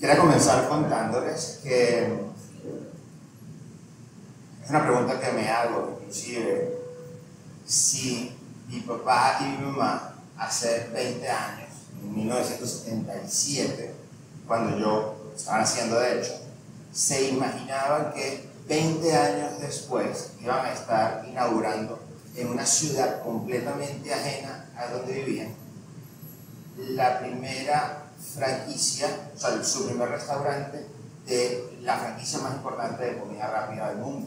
Quiero comenzar contándoles que es una pregunta que me hago, inclusive, si mi papá y mi mamá hace 20 años, en 1977, cuando yo estaba naciendo de hecho, se imaginaban que 20 años después iban a estar inaugurando en una ciudad completamente ajena a donde vivían la primera franquicia, o sea, su primer restaurante de la franquicia más importante de comida rápida del mundo.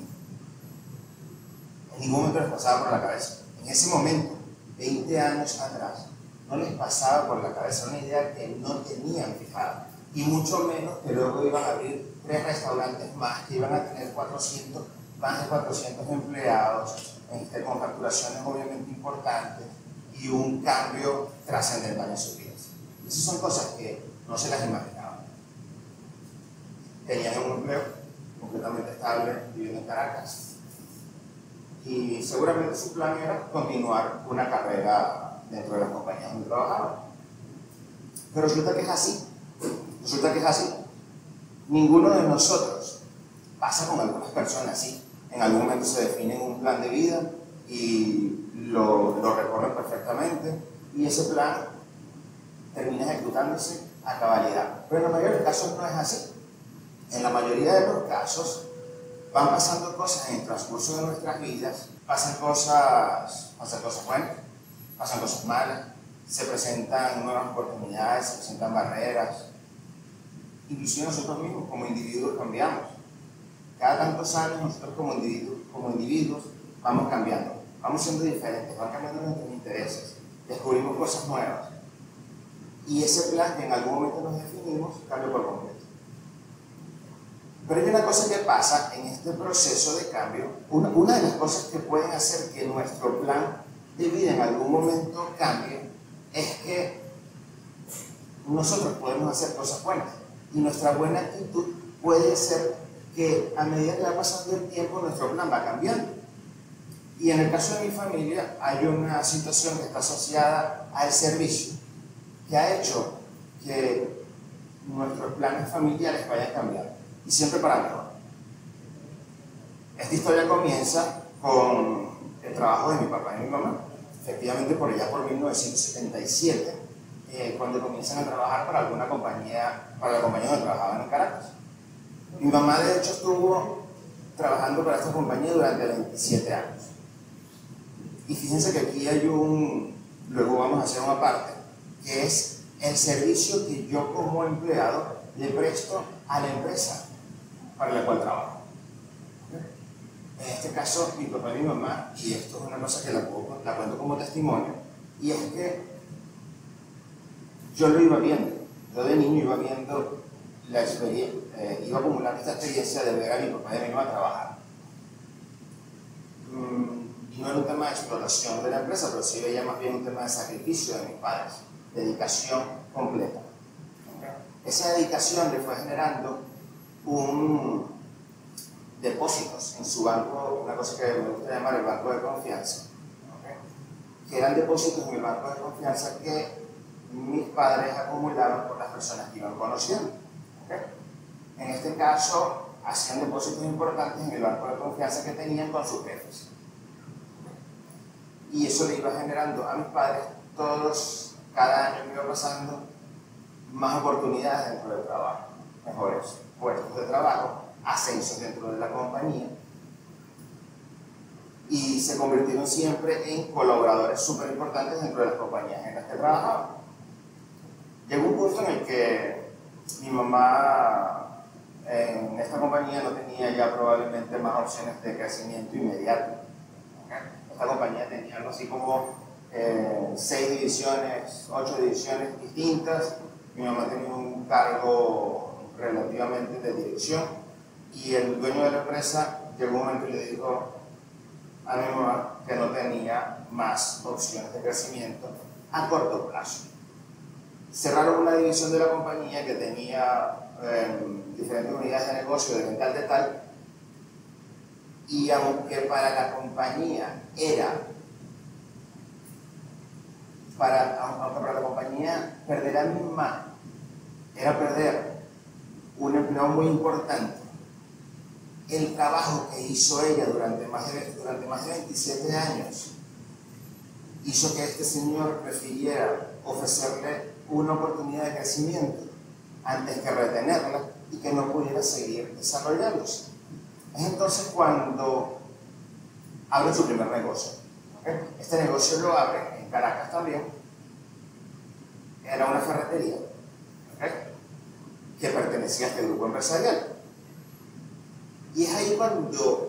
En ningún momento les pasaba por la cabeza. En ese momento, 20 años atrás, no les pasaba por la cabeza una idea que no tenían fijada, y mucho menos que luego iban a abrir 3 restaurantes más, que iban a tener más de 400 empleados, con facturaciones obviamente importantes y un cambio trascendental en sus vidas. Esas son cosas que no se las imaginaban. Tenían un empleo completamente estable viviendo en Caracas y seguramente su plan era continuar una carrera dentro de las compañías donde trabajaban. Pero resulta que es así. Ninguno de nosotros pasa con algunas personas así. En algún momento se definen un plan de vida y lo recorren perfectamente, y ese plan termina ejecutándose a cabalidad. Pero en la mayoría de los casos no es así. En la mayoría de los casos van pasando cosas en el transcurso de nuestras vidas, pasan cosas buenas, pasan cosas malas, se presentan nuevas oportunidades, se presentan barreras. Inclusive nosotros mismos como individuos cambiamos. Cada tantos años nosotros como individuos vamos cambiando, vamos siendo diferentes, van cambiando nuestros intereses, descubrimos cosas nuevas. Y ese plan que en algún momento nos definimos cambia por completo. Pero hay una cosa que pasa en este proceso de cambio. Una de las cosas que pueden hacer que nuestro plan de vida en algún momento cambie es que nosotros podemos hacer cosas buenas, y nuestra buena actitud puede ser que a medida que va pasando el tiempo nuestro plan va cambiando. Y en el caso de mi familia hay una situación que está asociada al servicio, que ha hecho que nuestros planes familiares vayan cambiando, y siempre para mejor. Esta historia comienza con el trabajo de mi papá y mi mamá, efectivamente por allá por 1977, cuando comienzan a trabajar para alguna compañía, para la compañía donde trabajaban en Caracas. Mi mamá de hecho estuvo trabajando para esta compañía durante 27 años. Y fíjense que aquí hay luego vamos a hacer una parte, que es el servicio que yo como empleado le presto a la empresa para la cual trabajo. En este caso, mi papá y mi mamá, y esto es una cosa que la cuento como testimonio, y es que yo lo iba viendo. Yo de niño iba viendo la experiencia, iba acumulando esta experiencia de ver a mi papá y a mi mamá trabajar. Y no era un tema de explotación de la empresa, pero sí veía más bien un tema de sacrificio de mis padres, dedicación completa. Esa dedicación le fue generando depósitos en su banco, una cosa que me gusta llamar el banco de confianza, que eran depósitos en el banco de confianza que mis padres acumulaban por las personas que iban conociendo. En este caso, hacían depósitos importantes en el banco de confianza que tenían con sus jefes. Y eso le iba generando a mis padres, cada año me iba pasando más oportunidades dentro del trabajo, mejores puestos de trabajo, ascensos dentro de la compañía, y se convirtieron siempre en colaboradores súper importantes dentro de las compañías en las que trabajaban. Llegó un punto en el que mi mamá en esta compañía no tenía ya probablemente más opciones de crecimiento inmediato. Esta compañía tenía algo así como 6 divisiones, 8 divisiones distintas. Mi mamá tenía un cargo relativamente de dirección, y el dueño de la empresa llegó un momento y le dijo a mi mamá que no tenía más opciones de crecimiento a corto plazo. Cerraron una división de la compañía que tenía diferentes unidades de negocio de venta al detalle, y aunque para la compañía aunque para la compañía perder a mi mamá era perder un empleado muy importante. El trabajo que hizo ella durante más de 27 años hizo que este señor prefiriera ofrecerle una oportunidad de crecimiento antes que retenerla y que no pudiera seguir desarrollándose. Es entonces cuando abre su primer negocio. ¿Okay? Este negocio lo abre en Caracas también. Era una ferretería, ¿okay?, que pertenecía a este grupo empresarial. Y es ahí cuando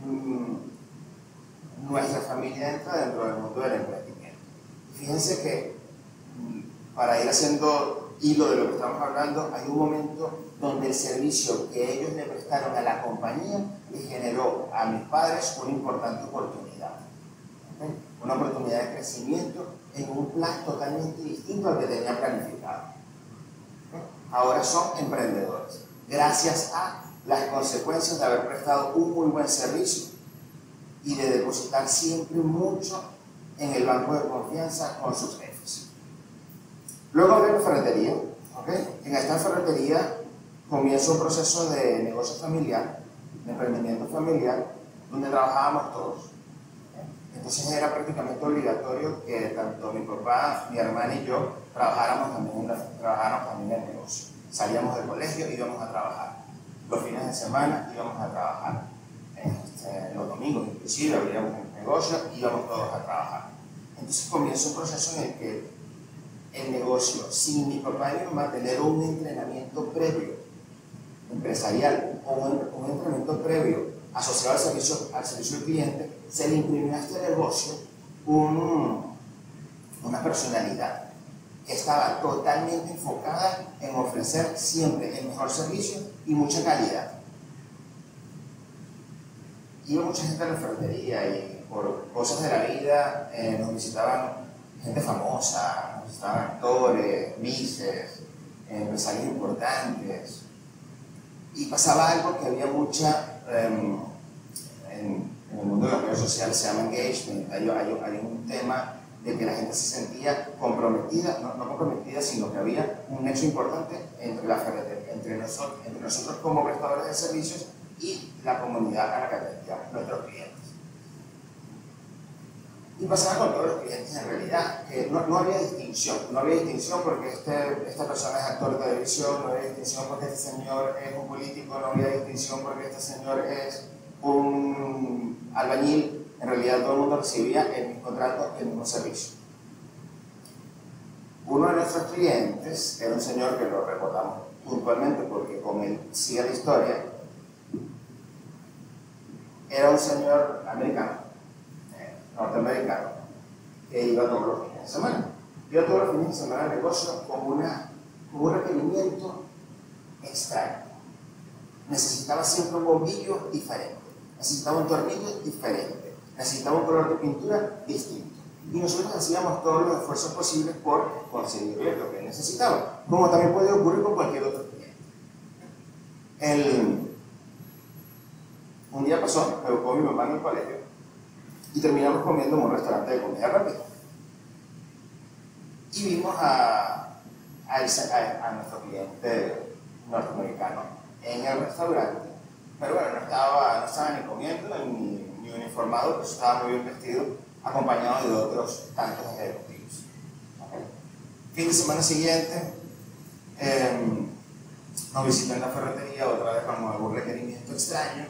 nuestra familia entra dentro del mundo del emprendimiento. Fíjense que, para ir haciendo hilo de lo que estamos hablando, hay un momento donde el servicio que ellos le prestaron a la compañía le generó a mis padres una importante oportunidad. ¿Okay? Una oportunidad de crecimiento en un plan totalmente distinto al que tenían planificado. ¿Okay? Ahora son emprendedores, gracias a las consecuencias de haber prestado un muy buen servicio y de depositar siempre mucho en el banco de confianza con sus jefes. Luego abre la ferretería. ¿Okay? En esta ferretería comienza un proceso de negocio familiar, de emprendimiento familiar, donde trabajábamos todos. ¿Okay? Entonces era prácticamente obligatorio que tanto mi papá, mi hermana y yo trabajáramos también en el negocio. Salíamos del colegio y íbamos a trabajar. Los fines de semana íbamos a trabajar. Los domingos inclusive abríamos el negocio y íbamos todos a trabajar. Entonces comienza un proceso en el que el negocio, sin mi papá y mi mamá tener un entrenamiento previo empresarial o un entrenamiento previo asociado al servicio al cliente, se le imprimió a este negocio una personalidad que estaba totalmente enfocada en ofrecer siempre el mejor servicio y mucha calidad. Iba mucha gente a la ferretería y por cosas de la vida nos visitaban gente famosa, nos visitaban actores, mises, empresarios importantes, y pasaba algo que había mucha, en el mundo de las redes sociales se llama engagement. Hay un tema de que la gente se sentía comprometida, no comprometida, sino que había un hecho importante entre nosotros como prestadores de servicios y la comunidad a la que atendíamos, nuestros clientes. Y pasaba con todos los clientes en realidad, que no había distinción, porque esta persona es actor de televisión, no había distinción porque este señor es un político, no había distinción porque este señor es un albañil. En realidad todo el mundo recibía el mismo trato y el mismo servicio. Uno de nuestros clientes era un señor que lo recordamos puntualmente porque con él sigue la historia. Era un señor americano, norteamericano, que iba todos los fines de semana. Iba todos los fines de semana al negocio con un requerimiento extraño. Necesitaba siempre un bombillo diferente, necesitaba un tornillo diferente, necesitaba un color de pintura distinto. Y nosotros hacíamos todos los esfuerzos posibles por conseguirle lo que él necesitaba, como también puede ocurrir con cualquier otro cliente. Un día pasó, me buscó mi mamá en el colegio y terminamos comiendo en un restaurante de comida rápida. Y vimos a nuestro cliente norteamericano en el restaurante, pero bueno, no estaba ni comiendo ni uniformado, pues estaba muy bien vestido, acompañado de otros tantos ejecutivos. ¿Okay? Fin de semana siguiente, nos visitó en la ferretería otra vez con algún requerimiento extraño.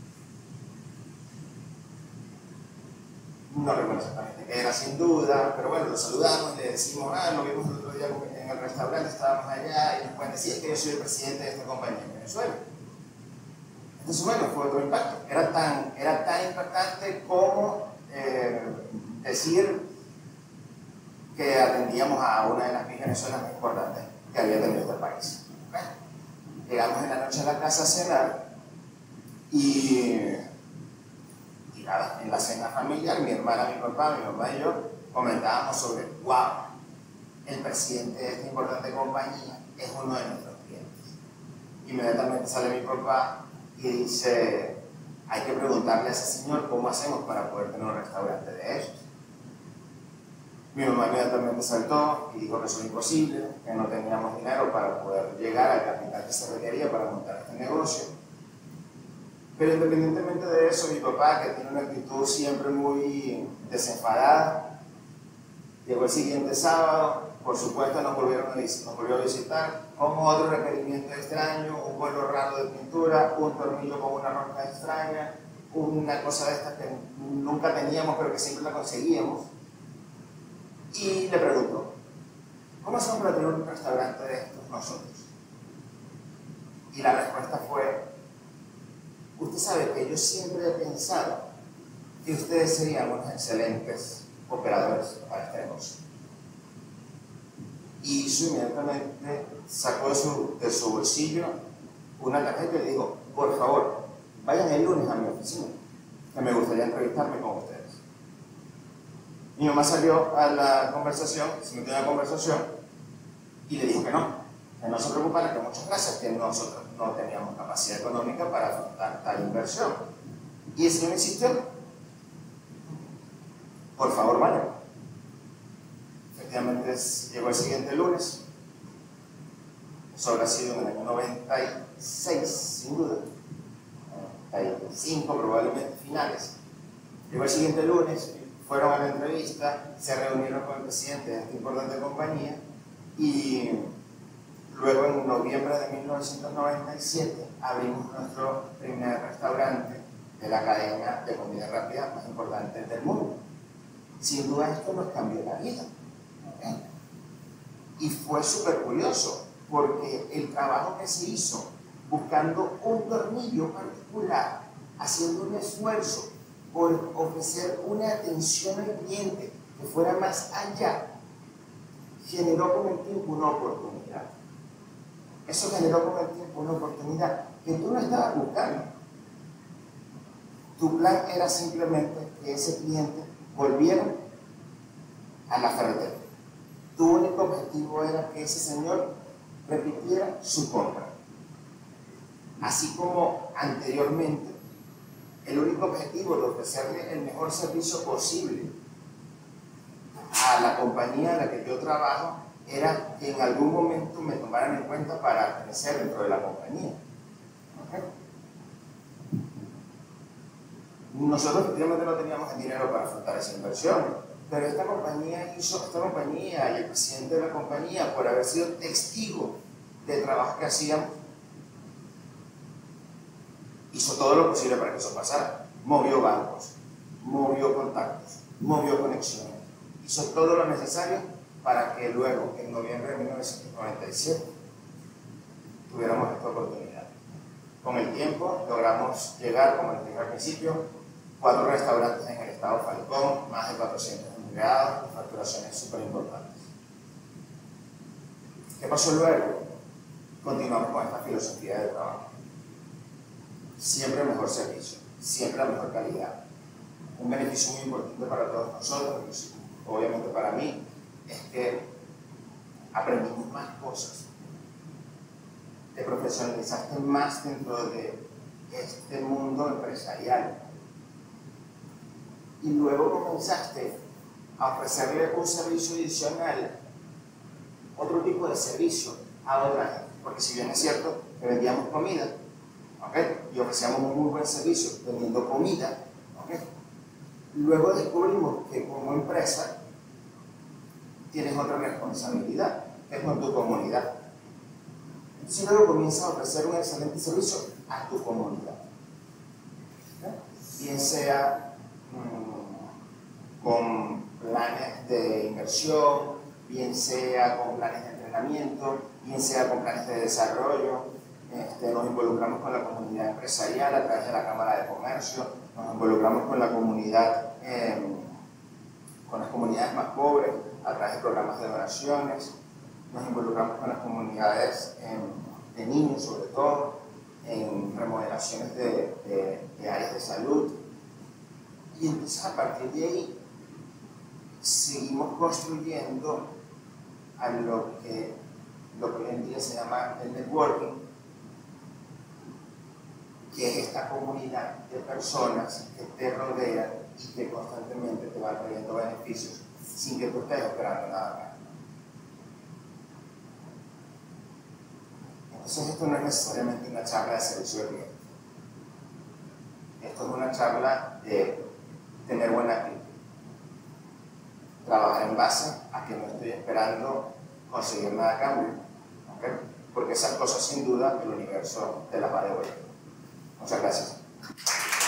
No recuerdo exactamente qué era, sin duda, pero bueno, lo saludamos, le decimos, lo vimos el otro día en el restaurante, estábamos allá, y nos pueden decir, es que yo soy el presidente de esta compañía en Venezuela. Entonces, bueno, fue otro impacto. Era tan impactante como decir que atendíamos a una de las Venezuelas más importantes que había tenido este país. ¿Okay? Llegamos en la noche a la casa a cenar y nada, en la cena familiar, mi hermana, mi papá, mi mamá y yo comentábamos sobre, wow, el presidente de esta importante compañía es uno de nuestros clientes. Inmediatamente sale mi papá y dice, hay que preguntarle a ese señor cómo hacemos para poder tener un restaurante de esos. Mi mamá inmediatamente saltó y dijo que eso era imposible, que no teníamos dinero para poder llegar al capital que se requería para montar este negocio. Pero independientemente de eso, mi papá, que tiene una actitud siempre muy desenfadada, llegó el siguiente sábado, por supuesto nos volvió a visitar, con otro requerimiento extraño, un vuelo raro de pintura, un tornillo con una rosca extraña, una cosa de estas que nunca teníamos pero que siempre la conseguíamos. Y le preguntó, ¿cómo hacemos para tener un restaurante de estos nosotros? Y la respuesta fue, usted sabe que yo siempre he pensado que ustedes serían unos excelentes operadores para este negocio. Y inmediatamente sacó de su bolsillo una tarjeta y le dijo, por favor, vayan el lunes a mi oficina, que me gustaría entrevistarme con ustedes. Mi mamá salió a la conversación, se metió en la conversación y le dijo que no se preocupara, que muchas gracias, que nosotros no teníamos capacidad económica para afrontar tal inversión. Y el señor insistió, por favor vayan. Efectivamente llegó el siguiente lunes, eso habrá sido en el año 96, sin duda, 95 probablemente, finales. Llegó el siguiente lunes, fueron a la entrevista, se reunieron con el presidente de esta importante compañía y luego en noviembre de 1997 abrimos nuestro primer restaurante de la cadena de comida rápida más importante del mundo. Sin duda esto nos cambió la vida. ¿Okay? Y fue súper curioso porque el trabajo que se hizo buscando un tornillo particular, haciendo un esfuerzo por ofrecer una atención al cliente que fuera más allá, generó con el tiempo una oportunidad. Eso generó con el tiempo una oportunidad que tú no estabas buscando. Tu plan era simplemente que ese cliente volviera a la ferretería. Tu único objetivo era que ese señor repitiera su compra. Así como anteriormente, el único objetivo de ofrecerle el mejor servicio posible a la compañía en la que yo trabajo era que en algún momento me tomaran en cuenta para crecer dentro de la compañía. ¿Okay? Nosotros efectivamente no teníamos el dinero para afrontar esa inversión, pero esta compañía y el presidente de la compañía, por haber sido testigo del trabajo que hacíamos, hizo todo lo posible para que eso pasara. Movió bancos, movió contactos, movió conexiones, hizo todo lo necesario para que luego, en noviembre de 1997, tuviéramos esta oportunidad. Con el tiempo logramos llegar, como les dije al principio, 4 restaurantes en el estado Falcón, más de 400 empleados y facturaciones súper importantes. ¿Qué pasó luego? Continuamos con esta filosofía de trabajo. Siempre mejor servicio, siempre la mejor calidad. Un beneficio muy importante para todos nosotros, obviamente para mí, es que aprendimos más cosas. Te profesionalizaste más dentro de este mundo empresarial. Y luego comenzaste a ofrecerle un servicio adicional, otro tipo de servicio a otra gente. Porque si bien es cierto que vendíamos comida, ¿okay? Y ofrecíamos un muy buen servicio vendiendo comida, ¿okay? Luego descubrimos que como empresa tienes otra responsabilidad, que es con tu comunidad. Entonces luego comienzas a ofrecer un excelente servicio a tu comunidad. ¿Okay? Bien sea con planes de inversión, bien sea con planes de entrenamiento, bien sea con planes de desarrollo. Nos involucramos con la comunidad empresarial a través de la Cámara de Comercio, nos involucramos con la comunidad, con las comunidades más pobres a través de programas de donaciones, nos involucramos con las comunidades de niños sobre todo, en remodelaciones de áreas de salud. Y entonces a partir de ahí seguimos construyendo a lo que hoy en día se llama el networking, que es esta comunidad de personas que te rodean y que constantemente te van trayendo beneficios sin que tú estés esperando nada más. Entonces esto no es necesariamente una charla de servicio al cliente. Esto es una charla de tener buena actitud. Trabajar en base a que no estoy esperando conseguir nada a cambio. ¿Okay? Porque esas cosas sin duda el universo te las va a devolver. Muchas gracias.